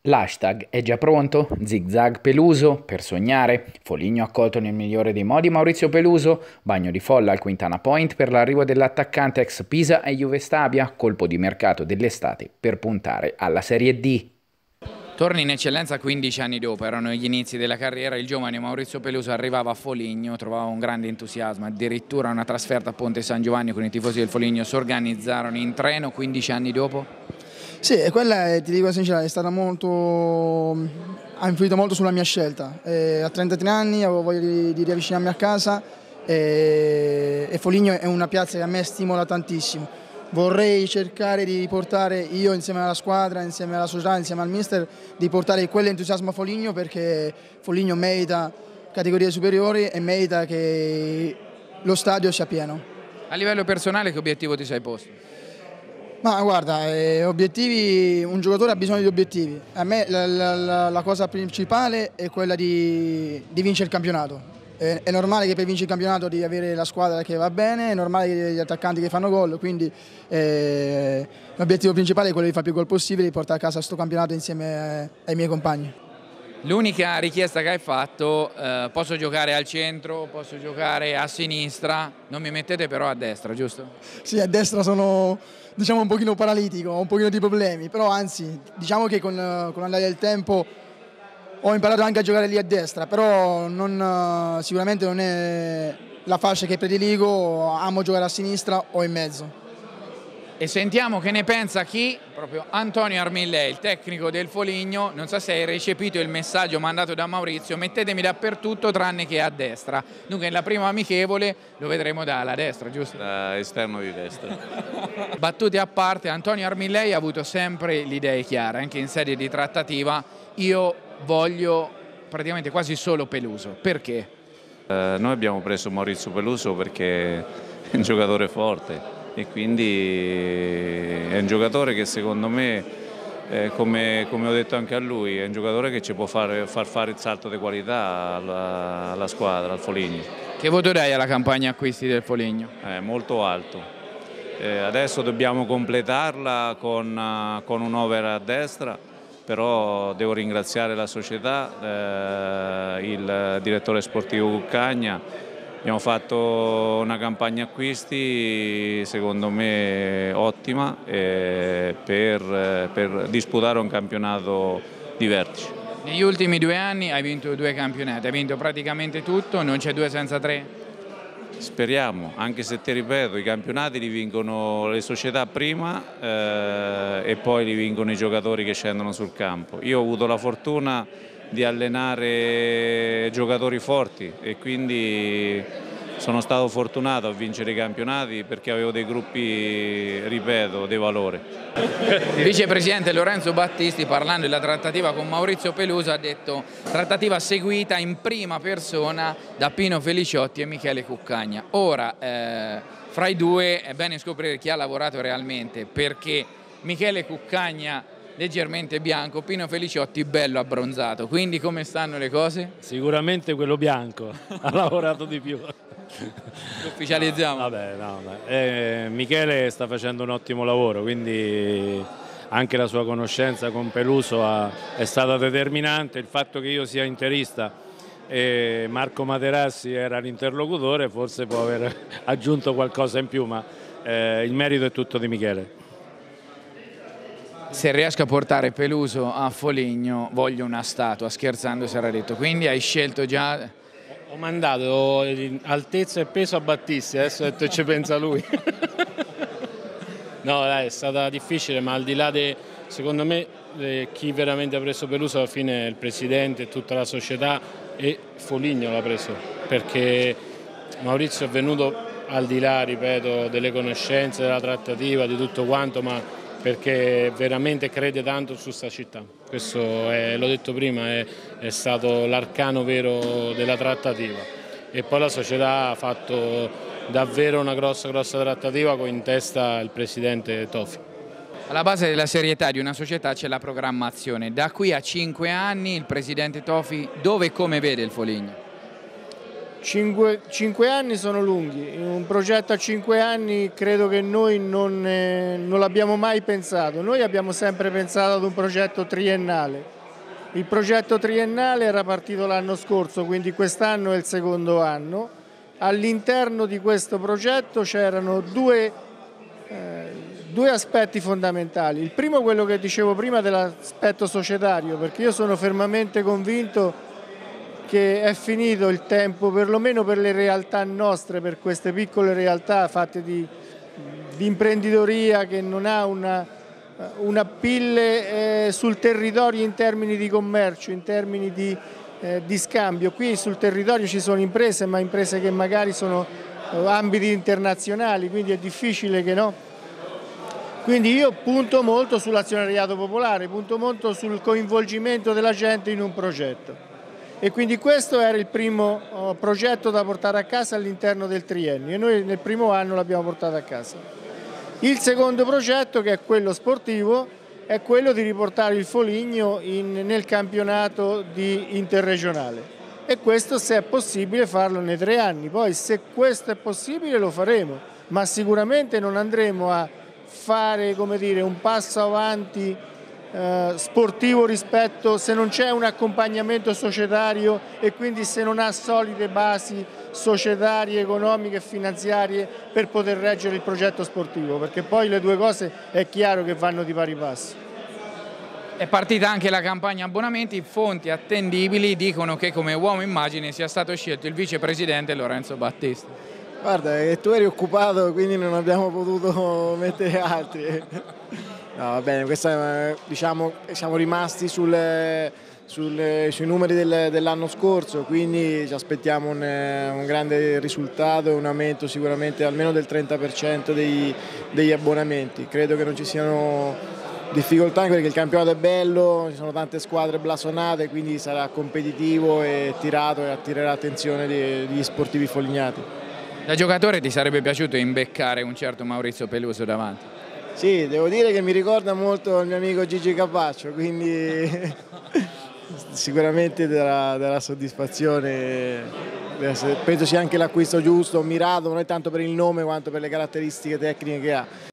L'hashtag è già pronto? Zigzag Peluso? Per sognare? Foligno accolto nel migliore dei modi Maurizio Peluso? Bagno di folla al Quintana Point per l'arrivo dell'attaccante ex Pisa e Juve Stabia? Colpo di mercato dell'estate per puntare alla Serie D. Torna in eccellenza 15 anni dopo, erano gli inizi della carriera, il giovane Maurizio Peluso arrivava a Foligno, trovava un grande entusiasmo, addirittura una trasferta a Ponte San Giovanni con i tifosi del Foligno si organizzarono in treno 15 anni dopo. Sì, quella ti dico sincera, è stata ha influito molto sulla mia scelta. A 33 anni avevo voglia di riavvicinarmi a casa e Foligno è una piazza che a me stimola tantissimo. Vorrei cercare di portare io insieme alla squadra, insieme alla società, insieme al mister, di portare quell'entusiasmo a Foligno perché Foligno merita categorie superiori e merita che lo stadio sia pieno. A livello personale che obiettivo ti sei posto? Ma guarda, obiettivi, un giocatore ha bisogno di obiettivi. A me la cosa principale è quella di vincere il campionato. È normale che per vincere il campionato devi avere la squadra che va bene, è normale che gli attaccanti che fanno gol, quindi l'obiettivo principale è quello di fare più gol possibile e di portare a casa questo campionato insieme ai miei compagni. L'unica richiesta che hai fatto, posso giocare al centro, posso giocare a sinistra, non mi mettete però a destra, giusto? Sì, a destra sono un pochino paralitico, ho un pochino di problemi, però anzi diciamo che con l'andare del tempo ho imparato anche a giocare lì a destra, però sicuramente non è la fascia che prediligo, amo giocare a sinistra o in mezzo. E sentiamo che ne pensa chi? Proprio Antonio Armillei, il tecnico del Foligno. Non so se hai recepito il messaggio mandato da Maurizio, mettetemi dappertutto tranne che a destra. Dunque nella prima amichevole lo vedremo dalla destra, giusto? Da esterno di destra. Battute a parte, Antonio Armillei ha avuto sempre le idee chiare, anche in sede di trattativa. Io voglio praticamente quasi solo Peluso. Perché? Noi abbiamo preso Maurizio Peluso perché è un giocatore forte e quindi è un giocatore che secondo me, come ho detto anche a lui, è un giocatore che ci può far fare il salto di qualità alla squadra, al Foligno. Che voto dai alla campagna acquisti del Foligno? Molto alto. Adesso dobbiamo completarla con un over a destra, però devo ringraziare la società, il direttore sportivo Cuccagna. Abbiamo fatto una campagna acquisti secondo me ottima per disputare un campionato di vertice. Negli ultimi 2 anni hai vinto 2 campionati, hai vinto praticamente tutto, non c'è 2 senza 3? Speriamo, anche se ti ripeto, i campionati li vincono le società prima e poi li vincono i giocatori che scendono sul campo. Io ho avuto la fortuna di allenare giocatori forti e quindi sono stato fortunato a vincere i campionati perché avevo dei gruppi, ripeto, di valore. Il vicepresidente Lorenzo Battisti, parlando della trattativa con Maurizio Peluso, ha detto trattativa seguita in prima persona da Pino Feliciotti e Michele Cuccagna. Ora, fra i due è bene scoprire chi ha lavorato realmente, perché Michele Cuccagna leggermente bianco, Pino Feliciotti bello abbronzato, quindi come stanno le cose? Sicuramente quello bianco ha lavorato di più. Lo ufficializziamo? Vabbè, no. Michele sta facendo un ottimo lavoro, quindi anche la sua conoscenza con Peluso è stata determinante. Il fatto che io sia interista e Marco Materassi era l'interlocutore forse può aver aggiunto qualcosa in più, ma il merito è tutto di Michele. Se riesco a portare Peluso a Foligno voglio una statua, scherzando si era detto, quindi hai scelto già... Ho mandato altezza e peso a Battisti, adesso ho detto ci pensa lui. No, dai, è stata difficile, ma al di là secondo me, chi veramente ha preso Peluso alla fine è il presidente e tutta la società e Foligno l'ha preso, perché Maurizio è venuto al di là, ripeto, delle conoscenze, della trattativa, di tutto quanto, ma perché veramente crede tanto su sta città. Questo l'ho detto prima, è stato l'arcano vero della trattativa. E poi la società ha fatto davvero una grossa trattativa con in testa il presidente Tofi. Alla base della serietà di una società c'è la programmazione. Da qui a 5 anni il presidente Tofi dove e come vede il Foligno? 5 anni sono lunghi, un progetto a 5 anni credo che noi non l'abbiamo mai pensato, noi abbiamo sempre pensato ad un progetto triennale. Il progetto triennale era partito l'anno scorso, quindi quest'anno è il secondo anno. All'interno di questo progetto c'erano due aspetti fondamentali. Il primo, quello che dicevo prima, dell'aspetto societario, perché io sono fermamente convinto che è finito il tempo, perlomeno per le realtà nostre, per queste piccole realtà fatte di imprenditoria che non ha una appeal sul territorio in termini di commercio, in termini di scambio. Qui sul territorio ci sono imprese, ma imprese che magari sono ambiti internazionali, quindi è difficile che no. Quindi io punto molto sull'azionariato popolare, punto molto sul coinvolgimento della gente in un progetto. E quindi questo era il primo progetto da portare a casa all'interno del triennio e noi nel primo anno l'abbiamo portato a casa. Il secondo progetto, che è quello sportivo, è quello di riportare il Foligno nel campionato interregionale. E questo, se è possibile, farlo nei 3 anni. Poi se questo è possibile lo faremo, ma sicuramente non andremo a fare, come dire, un passo avanti sportivo rispetto, se non c'è un accompagnamento societario e quindi se non ha solide basi societarie, economiche e finanziarie per poter reggere il progetto sportivo, perché poi le due cose è chiaro che vanno di pari passo. È partita anche la campagna abbonamenti, fonti attendibili dicono che come uomo immagine sia stato scelto il vicepresidente Lorenzo Battista. Guarda, tu eri occupato, quindi non abbiamo potuto mettere altri. No, va bene, questa, diciamo, siamo rimasti sui numeri dell'anno scorso, quindi ci aspettiamo un grande risultato e un aumento sicuramente almeno del 30% degli abbonamenti. Credo che non ci siano difficoltà anche perché il campionato è bello, ci sono tante squadre blasonate, quindi sarà competitivo e tirato e attirerà l'attenzione degli sportivi folignati. Da giocatore ti sarebbe piaciuto imbeccare un certo Maurizio Peluso davanti? Sì, devo dire che mi ricorda molto il mio amico Gigi Capaccio, quindi sicuramente darà soddisfazione, penso sia anche l'acquisto giusto, mirato, non è tanto per il nome quanto per le caratteristiche tecniche che ha.